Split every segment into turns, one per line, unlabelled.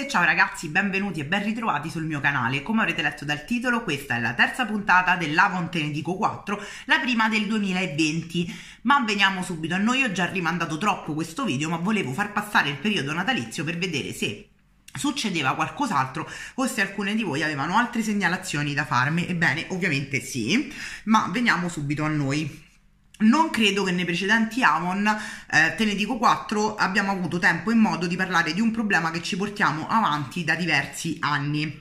ragazze, ciao ragazzi, benvenuti e ben ritrovati sul mio canale. Come avrete letto dal titolo, questa è la terza puntata dell'Avon Te ne dico 4, la prima del 2020. Ma veniamo subito a noi. Ho già rimandato troppo questo video, ma volevo far passare il periodo natalizio per vedere se succedeva qualcos'altro o se alcune di voi avevano altre segnalazioni da farmi. Ebbene, ovviamente sì, ma veniamo subito a noi. Non credo che nei precedenti Avon, te ne dico 4, abbiamo avuto tempo e modo di parlare di un problema che ci portiamo avanti da diversi anni.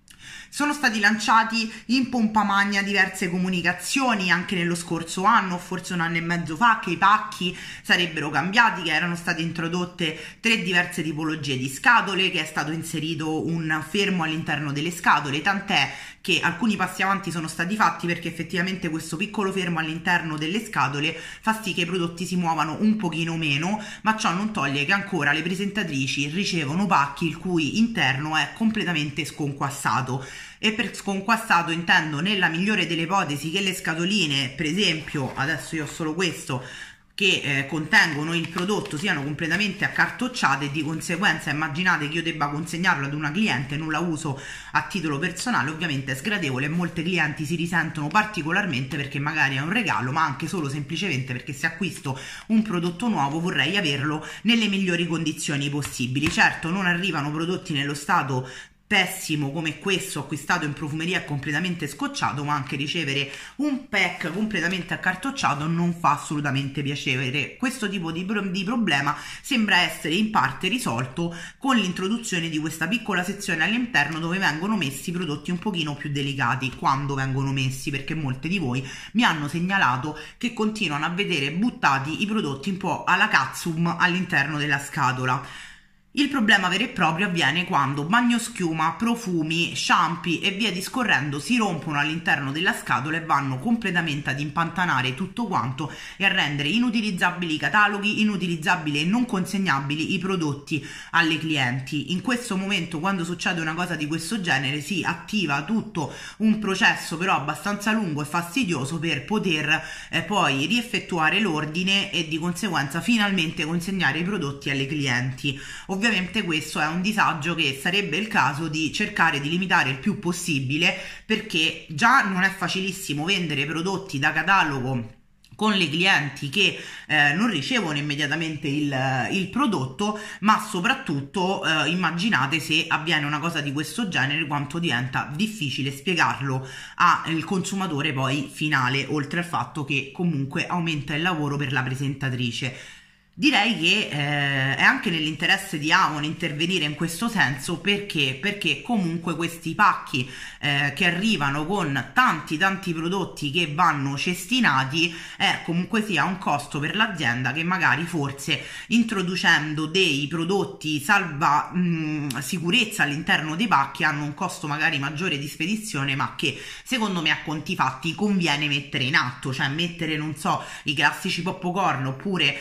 Sono stati lanciati in pompa magna diverse comunicazioni anche nello scorso anno, forse un anno e mezzo fa, che i pacchi sarebbero cambiati, che erano state introdotte 3 diverse tipologie di scatole, che è stato inserito un fermo all'interno delle scatole, tant'è che alcuni passi avanti sono stati fatti perché effettivamente questo piccolo fermo all'interno delle scatole fa sì che i prodotti si muovano un pochino meno, ma ciò non toglie che ancora le presentatrici ricevono pacchi il cui interno è completamente sconquassato. E per sconquassato intendo, nella migliore delle ipotesi, che le scatoline, per esempio adesso io ho solo questo, che contengono il prodotto, siano completamente accartocciate, e di conseguenza immaginate che io debba consegnarlo ad una cliente, non la uso a titolo personale, ovviamente è sgradevole e molte clienti si risentono particolarmente perché magari è un regalo, ma anche solo semplicemente perché se acquisto un prodotto nuovo vorrei averlo nelle migliori condizioni possibili. Certo, non arrivano prodotti nello stato pessimo come questo acquistato in profumeria completamente scocciato, ma anche ricevere un pack completamente accartocciato non fa assolutamente piacere. Questo tipo di problema sembra essere in parte risolto con l'introduzione di questa piccola sezione all'interno dove vengono messi i prodotti un pochino più delicati, quando vengono messi, perché molte di voi mi hanno segnalato che continuano a vedere buttati i prodotti un po' alla Katsum all'interno della scatola. Il problema vero e proprio avviene quando bagnoschiuma, profumi, shampoo e via discorrendo si rompono all'interno della scatola e vanno completamente ad impantanare tutto quanto e a rendere inutilizzabili i cataloghi, inutilizzabili e non consegnabili i prodotti alle clienti. In questo momento, quando succede una cosa di questo genere, si attiva tutto un processo però abbastanza lungo e fastidioso per poter poi rieffettuare l'ordine e di conseguenza finalmente consegnare i prodotti alle clienti. Ovviamente questo è un disagio che sarebbe il caso di cercare di limitare il più possibile, perché già non è facilissimo vendere prodotti da catalogo con le clienti che non ricevono immediatamente il prodotto, ma soprattutto immaginate se avviene una cosa di questo genere quanto diventa difficile spiegarlo al consumatore poi finale, oltre al fatto che comunque aumenta il lavoro per la presentatrice. Direi che è anche nell'interesse di Avon intervenire in questo senso, perché comunque questi pacchi che arrivano con tanti prodotti che vanno cestinati comunque sia un costo per l'azienda che magari forse introducendo dei prodotti salva sicurezza all'interno dei pacchi hanno un costo magari maggiore di spedizione, ma che secondo me a conti fatti conviene mettere in atto, cioè mettere, non so, i classici popcorn oppure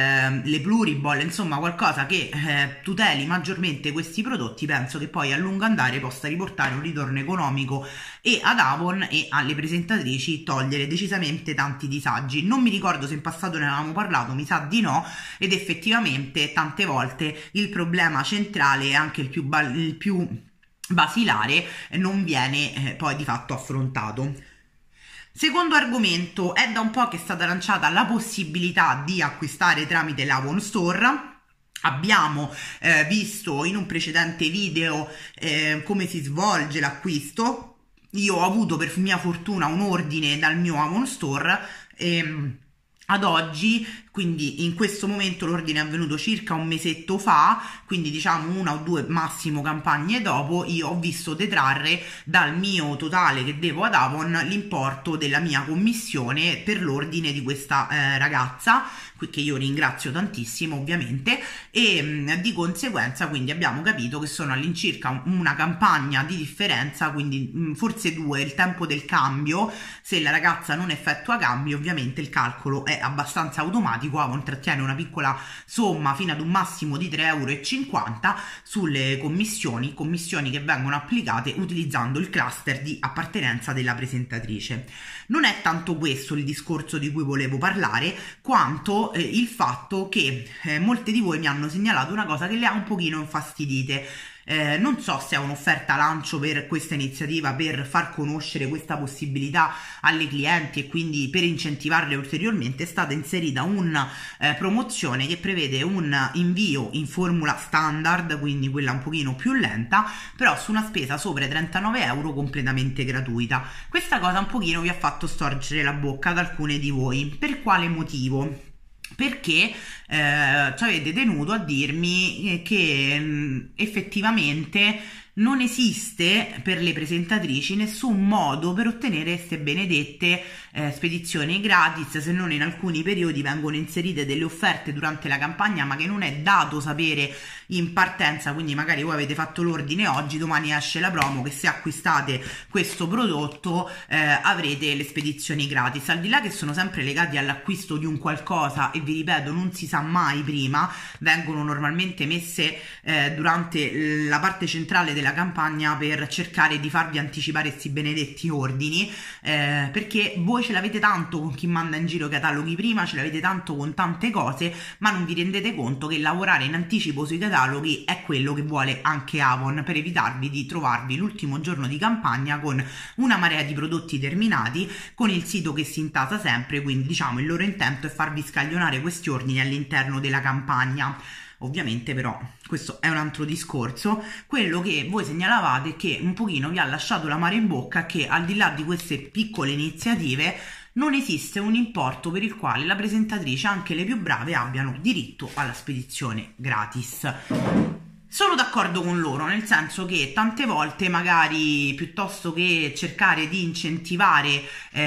le pluriball, insomma qualcosa che tuteli maggiormente questi prodotti. Penso che poi a lungo andare possa riportare un ritorno economico e ad Avon e alle presentatrici togliere decisamente tanti disagi. Non mi ricordo se in passato ne avevamo parlato, mi sa di no, ed effettivamente tante volte il problema centrale e anche il più basilare non viene poi di fatto affrontato. Secondo argomento, è da un po' che è stata lanciata la possibilità di acquistare tramite l'Avon Store. Abbiamo visto in un precedente video come si svolge l'acquisto. Io ho avuto per mia fortuna un ordine dal mio Avon Store ad oggi, quindi in questo momento l'ordine è avvenuto circa un mesetto fa, quindi diciamo 1 o 2 massimo campagne dopo, io ho visto detrarre dal mio totale che devo ad Avon l'importo della mia commissione per l'ordine di questa ragazza, che io ringrazio tantissimo ovviamente, e di conseguenza quindi abbiamo capito che sono all'incirca una campagna di differenza, quindi forse 2 il tempo del cambio. Se la ragazza non effettua cambi ovviamente il calcolo è abbastanza automatico. Avon trattiene una piccola somma fino ad un massimo di 3,50 € sulle commissioni che vengono applicate utilizzando il cluster di appartenenza della presentatrice. Non è tanto questo il discorso di cui volevo parlare, quanto il fatto che molte di voi mi hanno segnalato una cosa che le ha un pochino infastidite. Non so se è un'offerta lancio per questa iniziativa, per far conoscere questa possibilità alle clienti e quindi per incentivarle ulteriormente. È stata inserita una promozione che prevede un invio in formula standard, quindi quella un pochino più lenta, però su una spesa sopra i 39 euro completamente gratuita. Questa cosa un pochino vi ha fatto storcere la bocca ad alcune di voi. Per quale motivo? Perché ci avete tenuto a dirmi che effettivamente non esiste per le presentatrici nessun modo per ottenere queste benedette spedizioni gratis, se non in alcuni periodi vengono inserite delle offerte durante la campagna, ma che non è dato sapere in partenza. Quindi magari voi avete fatto l'ordine oggi, domani esce la promo che se acquistate questo prodotto avrete le spedizioni gratis, al di là che sono sempre legati all'acquisto di un qualcosa e vi ripeto non si sa mai prima, vengono normalmente messe durante la parte centrale della campagna per cercare di farvi anticipare questi benedetti ordini, perché voi ce l'avete tanto con chi manda in giro cataloghi prima, ce l'avete tanto con tante cose, ma non vi rendete conto che lavorare in anticipo sui cataloghi è quello che vuole anche Avon, per evitarvi di trovarvi l'ultimo giorno di campagna con una marea di prodotti terminati, con il sito che si intasa sempre. Quindi diciamo il loro intento è farvi scaglionare questi ordini all'interno della campagna. Ovviamente però questo è un altro discorso. Quello che voi segnalavate, che un pochino vi ha lasciato l'amaro in bocca, che al di là di queste piccole iniziative non esiste un importo per il quale la presentatrice, anche le più brave, abbiano diritto alla spedizione gratis. Sono d'accordo con loro, nel senso che tante volte magari piuttosto che cercare di incentivare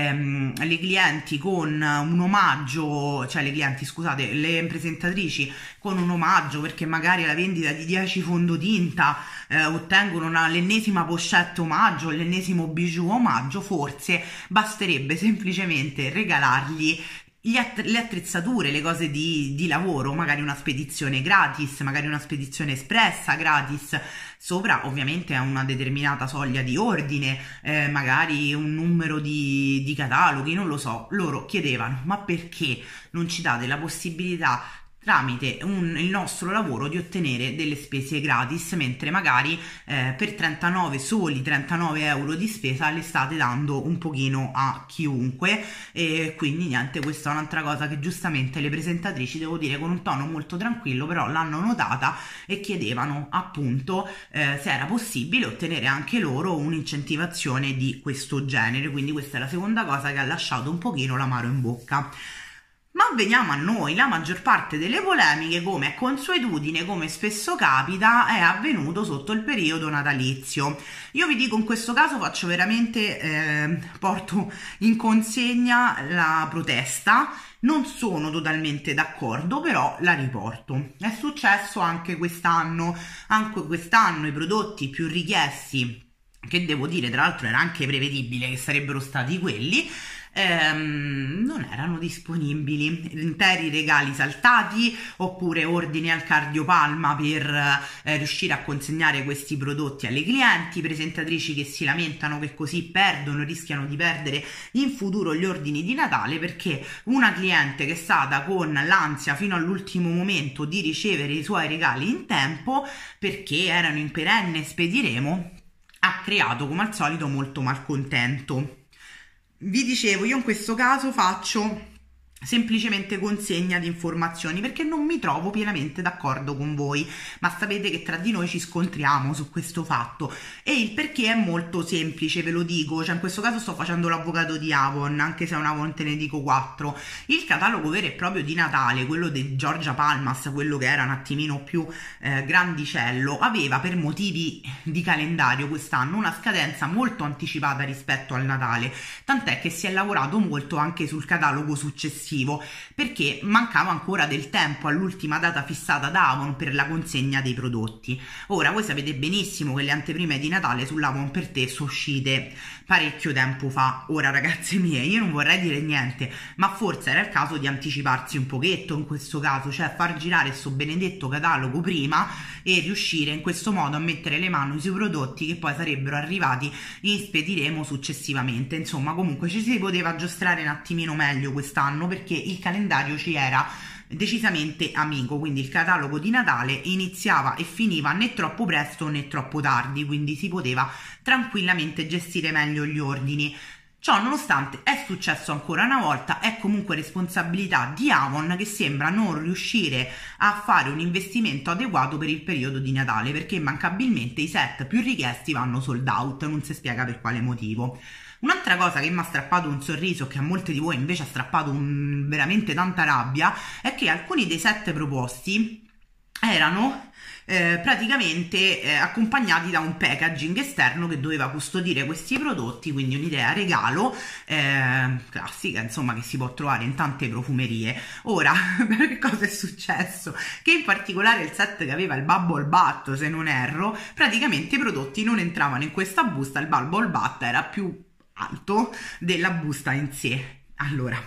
le clienti con un omaggio, cioè le clienti, scusate, le presentatrici con un omaggio, perché magari alla vendita di 10 fondotinta ottengono l'ennesima pochette omaggio, l'ennesimo bijou omaggio, forse basterebbe semplicemente regalargli le attrezzature, le cose di lavoro, magari una spedizione gratis, magari una spedizione espressa gratis, sopra ovviamente a una determinata soglia di ordine, magari un numero di cataloghi, non lo so. Loro chiedevano: ma perché non ci date la possibilità tramite il nostro lavoro di ottenere delle spese gratis, mentre magari per 39 euro di spesa le state dando un pochino a chiunque. E quindi niente, questa è un'altra cosa che giustamente le presentatrici, devo dire con un tono molto tranquillo, però l'hanno notata e chiedevano appunto se era possibile ottenere anche loro un'incentivazione di questo genere. Quindi questa è la seconda cosa che ha lasciato un pochino l'amaro in bocca. Ma veniamo a noi. La maggior parte delle polemiche, come è consuetudine, come spesso capita, è avvenuto sotto il periodo natalizio. Io vi dico, in questo caso faccio veramente, porto in consegna la protesta. Non sono totalmente d'accordo, però la riporto. È successo anche quest'anno i prodotti più richiesti, che devo dire tra l'altro era anche prevedibile che sarebbero stati quelli, non erano disponibili, interi regali saltati, oppure ordini al cardiopalma per riuscire a consegnare questi prodotti alle clienti, presentatrici che si lamentano che così rischiano di perdere in futuro gli ordini di Natale, perché una cliente che è stata con l'ansia fino all'ultimo momento di ricevere i suoi regali in tempo, perché erano in perenne spediremo, ha creato come al solito molto malcontento. Vi dicevo, io in questo caso faccio semplicemente consegna di informazioni perché non mi trovo pienamente d'accordo con voi, ma sapete che tra di noi ci scontriamo su questo fatto, e il perché è molto semplice, ve lo dico. Cioè in questo caso sto facendo l'avvocato di Avon, anche se è una Avon, te ne dico 4. Il catalogo vero e proprio di Natale, quello di Giorgia Palmas, quello che era un attimino più grandicello, aveva per motivi di calendario quest'anno una scadenza molto anticipata rispetto al Natale, tant'è che si è lavorato molto anche sul catalogo successivo, perché mancava ancora del tempo all'ultima data fissata da Avon per la consegna dei prodotti. Ora voi sapete benissimo che le anteprime di Natale sull'Avon per te sono uscite parecchio tempo fa. Ora ragazze mie, io non vorrei dire niente, ma forse era il caso di anticiparsi un pochetto in questo caso, cioè far girare sto benedetto catalogo prima e riuscire in questo modo a mettere le mani sui prodotti che poi sarebbero arrivati in spediremo successivamente. Insomma, comunque ci si poteva aggiustare un attimino meglio quest'anno, perché il calendario ci era decisamente amico, quindi il catalogo di Natale iniziava e finiva né troppo presto né troppo tardi, quindi si poteva tranquillamente gestire meglio gli ordini. Ciò nonostante è successo ancora una volta, è comunque responsabilità di Avon che sembra non riuscire a fare un investimento adeguato per il periodo di Natale, perché immancabilmente i set più richiesti vanno sold out, non si spiega per quale motivo. Un'altra cosa che mi ha strappato un sorriso, che a molti di voi invece ha strappato veramente tanta rabbia, è che alcuni dei set proposti erano praticamente accompagnati da un packaging esterno che doveva custodire questi prodotti, quindi un'idea regalo classica, insomma, che si può trovare in tante profumerie. Ora, che cosa è successo? Che in particolare il set che aveva il Bubble Bath, se non erro, praticamente i prodotti non entravano in questa busta, il Bubble Bath era più alto della busta in sé. Allora,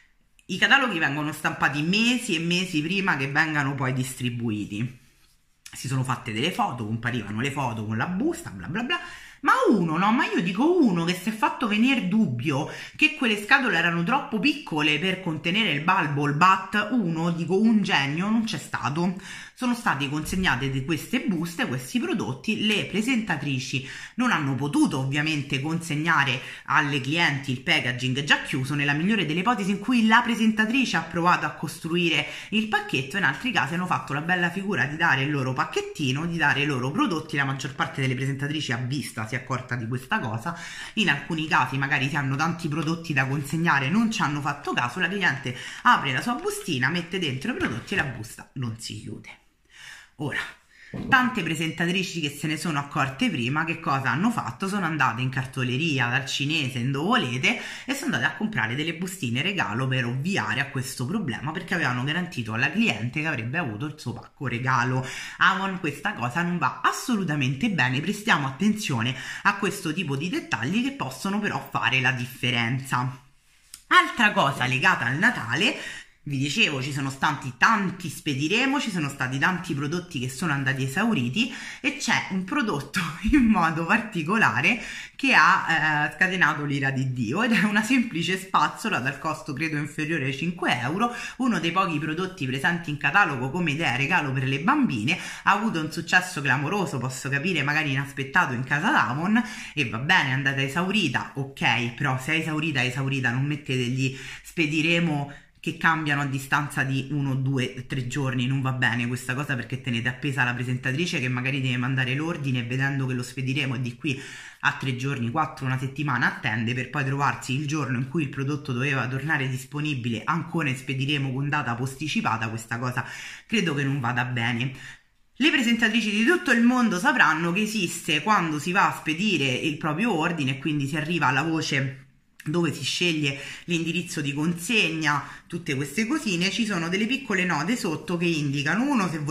i cataloghi vengono stampati mesi e mesi prima che vengano poi distribuiti. Si sono fatte delle foto, comparivano le foto con la busta, bla bla bla, ma io dico uno che si è fatto venire dubbio che quelle scatole erano troppo piccole per contenere il Bubble Bath, un genio non c'è stato. Sono state consegnate di queste buste, questi prodotti, le presentatrici non hanno potuto ovviamente consegnare alle clienti il packaging già chiuso, nella migliore delle ipotesi in cui la presentatrice ha provato a costruire il pacchetto, in altri casi hanno fatto la bella figura di dare il loro pacchettino, di dare i loro prodotti. La maggior parte delle presentatrici a vista si è accorta di questa cosa, in alcuni casi magari si hanno tanti prodotti da consegnare, non ci hanno fatto caso, la cliente apre la sua bustina, mette dentro i prodotti e la busta non si chiude. Ora, tante presentatrici che se ne sono accorte prima, che cosa hanno fatto? Sono andate in cartoleria, dal cinese, in dove volete, e sono andate a comprare delle bustine regalo per ovviare a questo problema, perché avevano garantito alla cliente che avrebbe avuto il suo pacco regalo. Avon, questa cosa non va assolutamente bene, prestiamo attenzione a questo tipo di dettagli che possono però fare la differenza. Altra cosa legata al Natale, vi dicevo, ci sono stati tanti spediremo, ci sono stati tanti prodotti che sono andati esauriti e c'è un prodotto in modo particolare che ha scatenato l'ira di Dio, ed è una semplice spazzola dal costo credo inferiore ai 5 euro, uno dei pochi prodotti presenti in catalogo come idea regalo per le bambine. Ha avuto un successo clamoroso, posso capire, magari inaspettato in casa d'Avon, e va bene, è andata esaurita, ok, però se è esaurita non mettete gli spediremo che cambiano a distanza di 1, 2, 3 giorni, non va bene questa cosa, perché tenete appesa la presentatrice che magari deve mandare l'ordine, vedendo che lo spediremo e di qui a 3 giorni, 4, una settimana attende, per poi trovarsi il giorno in cui il prodotto doveva tornare disponibile ancora in spediremo con data posticipata. Questa cosa credo che non vada bene. Le presentatrici di tutto il mondo sapranno che esiste, quando si va a spedire il proprio ordine e quindi si arriva alla voce dove si sceglie l'indirizzo di consegna, tutte queste cosine, ci sono delle piccole note sotto che indicano: uno, se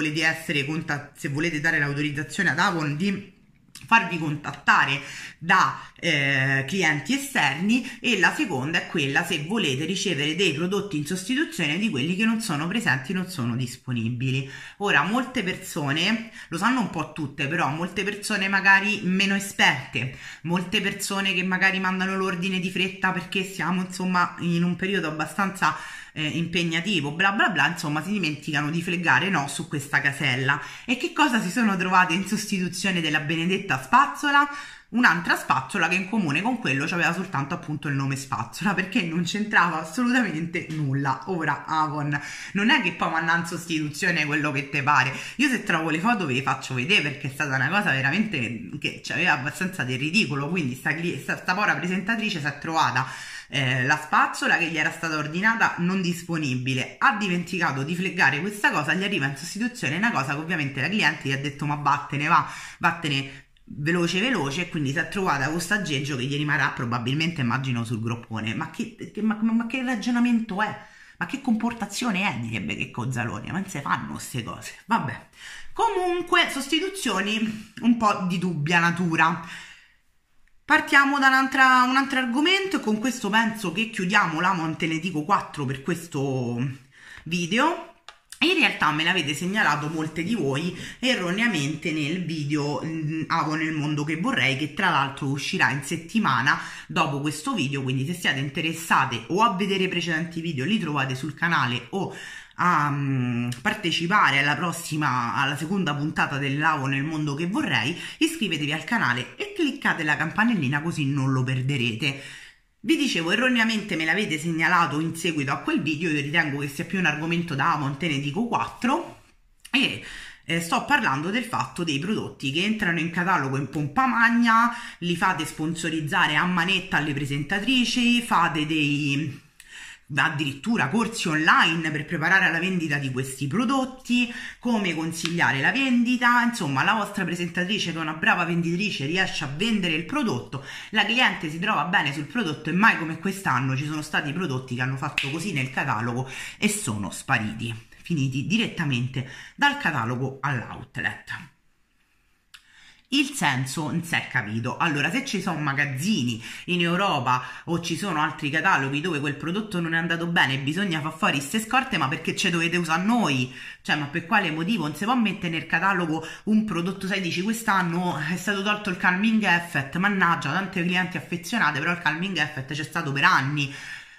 volete dare l'autorizzazione ad Avon di farvi contattare da clienti esterni, e la seconda è quella se volete ricevere dei prodotti in sostituzione di quelli che non sono presenti, non sono disponibili. Ora, molte persone lo sanno un po' tutte, però molte persone magari meno esperte, molte persone che magari mandano l'ordine di fretta perché siamo insomma in un periodo abbastanza impegnativo, bla bla bla, insomma si dimenticano di fleggare no su questa casella. E che cosa si sono trovate in sostituzione della benedetta spazzola? Un'altra spazzola che in comune con quello aveva soltanto appunto il nome spazzola, perché non c'entrava assolutamente nulla. Ora Avon non è che poi manda in sostituzione quello che te pare, io se trovo le foto ve le faccio vedere, perché è stata una cosa veramente che aveva abbastanza del ridicolo. Quindi sta povera presentatrice si è trovata la spazzola che gli era stata ordinata non disponibile, ha dimenticato di fleggare questa cosa, gli arriva in sostituzione una cosa che ovviamente la cliente gli ha detto ma vattene veloce, e quindi si è trovata questo aggeggio che gli rimarrà probabilmente, immagino, sul groppone. Ma che ragionamento è? Ma che comportazione è, direbbe Checco Zalone? Ma non si fanno queste cose, vabbè. Comunque, sostituzioni un po' di dubbia natura. Partiamo da un altro argomento, e con questo penso che chiudiamo la Te ne dico 4 per questo video. In realtà me l'avete segnalato molte di voi erroneamente nel video Avon nel mondo che vorrei, che tra l'altro uscirà in settimana dopo questo video, quindi se siete interessate o a vedere i precedenti video li trovate sul canale o partecipare alla seconda puntata del Lavo nel mondo che vorrei, iscrivetevi al canale e cliccate la campanellina così non lo perderete. Vi dicevo, erroneamente me l'avete segnalato in seguito a quel video, io ritengo che sia più un argomento da Avon, te ne dico 4, e sto parlando del fatto dei prodotti che entrano in catalogo in pompa magna, li fate sponsorizzare a manetta alle presentatrici, fate addirittura corsi online per preparare la vendita di questi prodotti, come consigliare la vendita, insomma la vostra presentatrice che è una brava venditrice riesce a vendere il prodotto, la cliente si trova bene sul prodotto e mai come quest'anno ci sono stati prodotti che hanno fatto così nel catalogo e sono spariti, finiti direttamente dal catalogo all'outlet. Il senso non si è capito. Allora, se ci sono magazzini in Europa o ci sono altri cataloghi dove quel prodotto non è andato bene, bisogna far fuori queste scorte, ma perché ce dovete usare noi? Cioè, ma per quale motivo? Non si può mettere nel catalogo un prodotto, sai, dici quest'anno è stato tolto il calming effect, mannaggia, tante clienti affezionate, però il calming effect c'è stato per anni.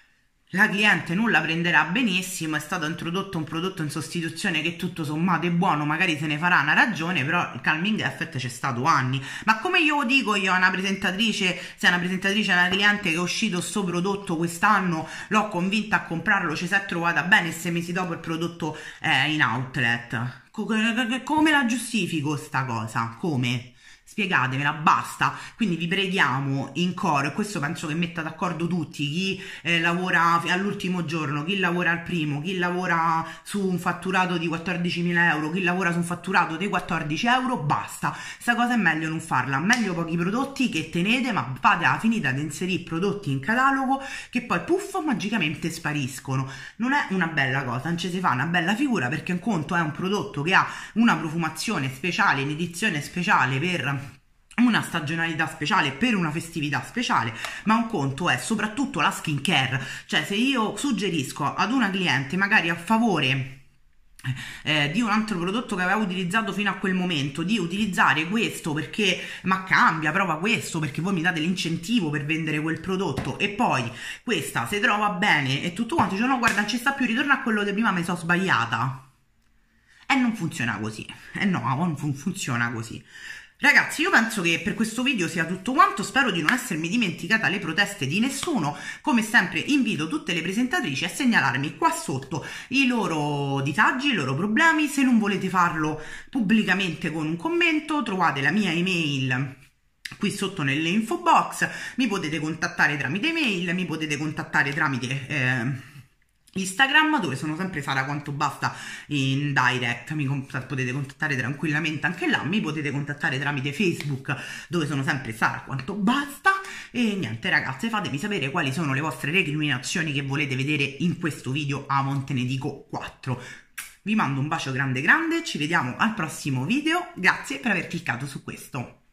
La cliente non la prenderà benissimo, è stato introdotto un prodotto in sostituzione che tutto sommato è buono, magari se ne farà una ragione, però il calming effect c'è stato anni. Ma come io dico io a una presentatrice, se una presentatrice è una cliente che è uscito sto prodotto quest'anno, l'ho convinta a comprarlo, ci si è trovata bene e 6 mesi dopo il prodotto è in outlet? Come la giustifico sta cosa? Come? Spiegatemela, basta. Quindi vi preghiamo in coro, e questo penso che metta d'accordo tutti, chi lavora all'ultimo giorno, chi lavora al primo, chi lavora su un fatturato di 14.000 euro, chi lavora su un fatturato di 14 euro, basta. Sta cosa è meglio non farla, meglio pochi prodotti che tenete, ma fate la finita di inserire prodotti in catalogo che poi puff magicamente spariscono. Non è una bella cosa, non ci si fa una bella figura, perché un conto è un prodotto che ha una profumazione speciale, in edizione speciale per una stagionalità speciale, per una festività speciale, ma un conto è soprattutto la skin care. Cioè, se io suggerisco ad una cliente magari a favore di un altro prodotto che aveva utilizzato fino a quel momento, di utilizzare questo perché ma cambia, prova questo perché voi mi date l'incentivo per vendere quel prodotto, e poi questa si trova bene e tutto quanto, dice no guarda non ci sta più, ritorna a quello di prima, mi sono sbagliata. E non funziona così, no, non funziona così. Ragazzi, io penso che per questo video sia tutto quanto, spero di non essermi dimenticata le proteste di nessuno. Come sempre invito tutte le presentatrici a segnalarmi qua sotto i loro disagi, i loro problemi. Se non volete farlo pubblicamente con un commento, trovate la mia email qui sotto nelle info box, mi potete contattare tramite email, mi potete contattare tramite Instagram, dove sono sempre Sara Quanto Basta in direct, potete contattare tranquillamente anche là, mi potete contattare tramite Facebook, dove sono sempre Sara Quanto Basta. E niente ragazze, fatemi sapere quali sono le vostre recriminazioni che volete vedere in questo video Avon te ne dico 4. Vi mando un bacio grande grande, ci vediamo al prossimo video, grazie per aver cliccato su questo.